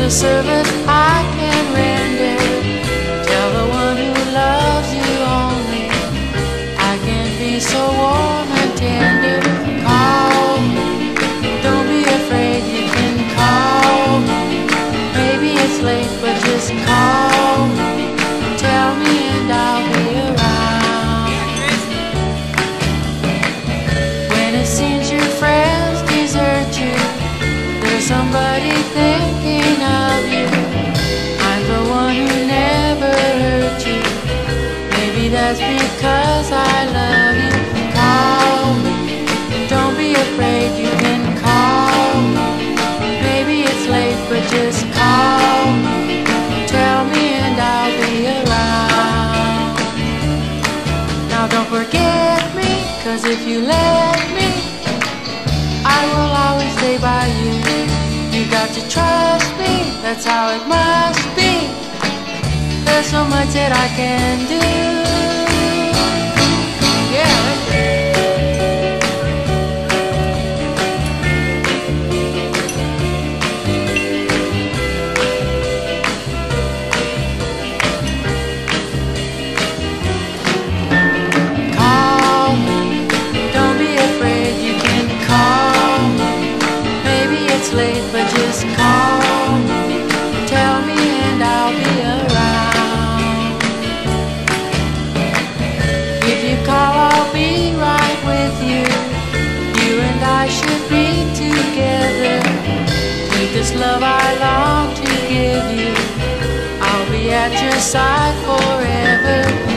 a service I can render. Tell the one who loves you only I can be so warm and tender. Call, don't be afraid, you can call. Maybe it's late, but just call. Tell me and I'll be around. When it seems your friends desert you, there's somebody thinking of you. I'm the one who never hurt you. Maybe that's because I love you. Call, don't be afraid, you can call. Maybe it's late, but just call. Tell me and I'll be around. Now don't forget me, 'cause if you let me, I will always stay by you. You got to trust me, that's how it must be. There's so much that I can do. Yeah. Call, don't be afraid, you can call. Maybe it's late, but just call. Tell me and I'll be around. If you call, I'll be right with you. You and I should be together. With this love I long to give you, I'll be at your side forever.